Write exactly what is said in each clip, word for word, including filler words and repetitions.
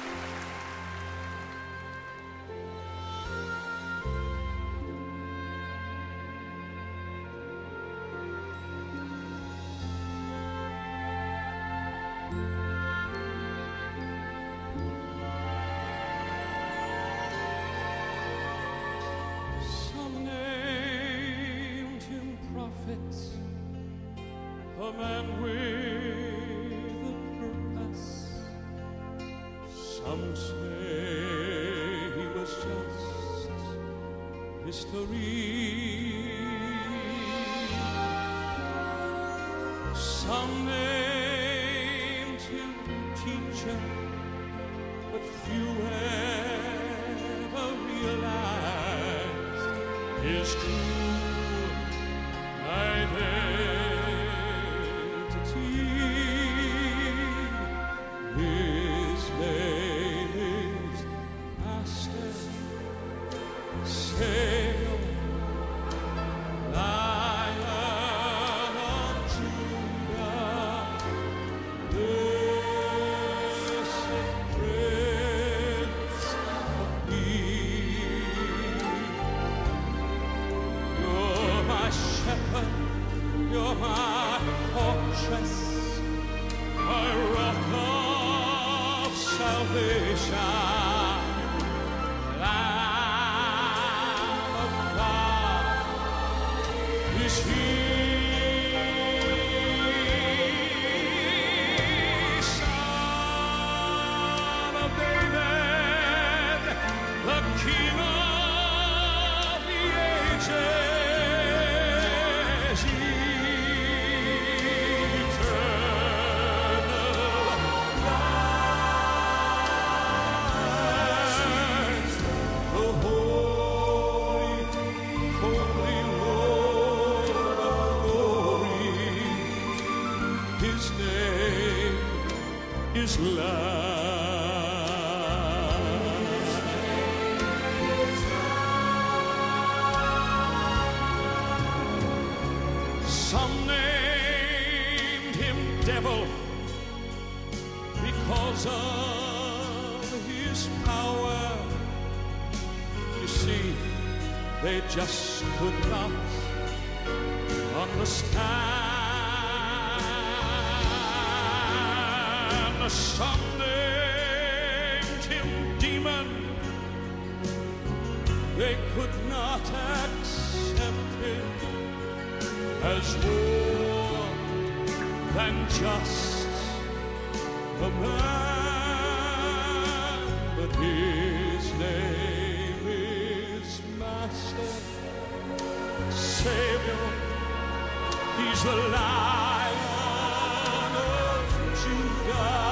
A man with a purpose. Some say he was just history. Some named him teacher, but few ever realized his true identity. His name is Master, Savior, Lion of Judah, blessed Prince of Peace. You're my shepherd, you're my fortress, my rock of salvation, Lamb of God is He, Son of David, the King of the ages. His name is love. Some named him devil because of his power. You see, they just could not understand. Some named him demon. They could not accept him as more than just a man. But his name is Master, Savior. He's the Lion of Judah.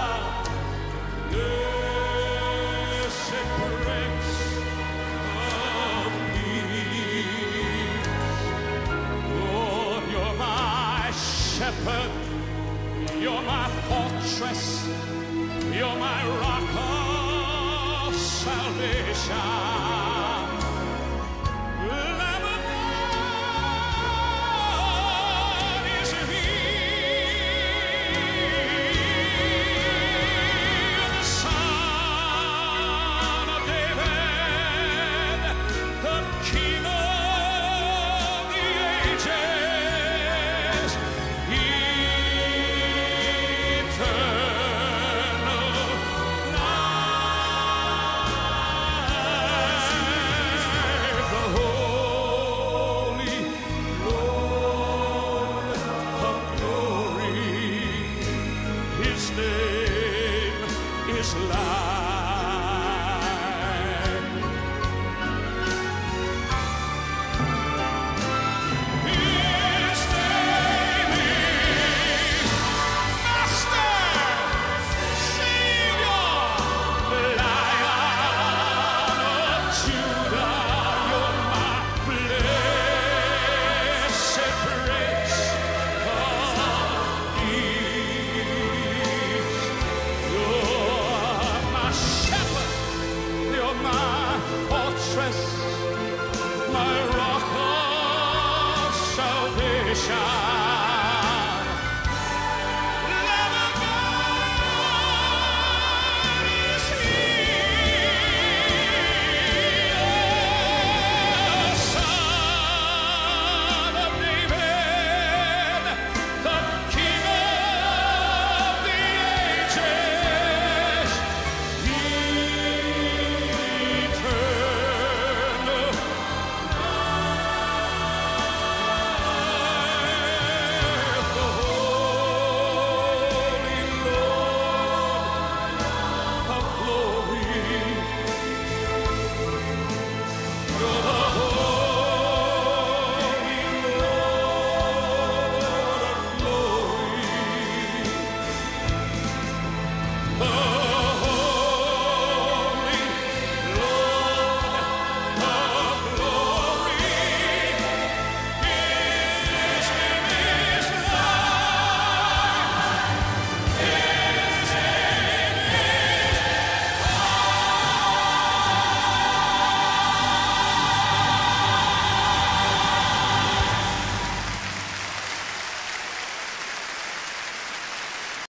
Shepherd, you're my fortress, you're my rock of salvation.